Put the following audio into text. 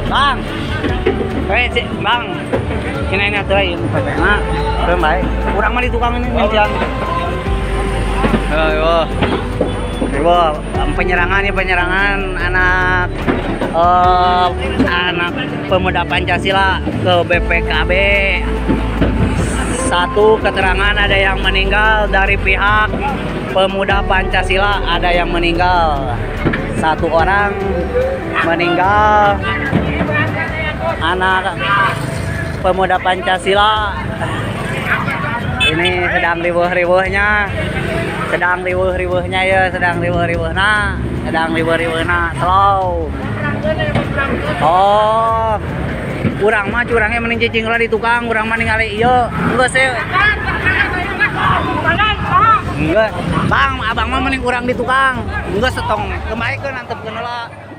Bang. Si Bang. Kinain atuh ieu patena. Urang bae. Urang mah di tukang ini ngejan. Ayo. Ayo, penyerangan anak anak pemuda Pancasila ke BPKB. Satu keterangan ada yang meninggal dari pihak pemuda Pancasila, ada yang meninggal. Satu orang meninggal anak pemuda Pancasila. Ini sedang riweuh-riweuhnya. Sedang riweuh-riweuhnya ya, sedang riweuh-riweuhna slow. Oh, urang mah curangnya mending cicing lah di tukang, urang mah ningali ieu. Enggak sih. Enggak, Bang, abang mah mending urang di tukang. Enggak setong, kemaikeun antepkeun heula.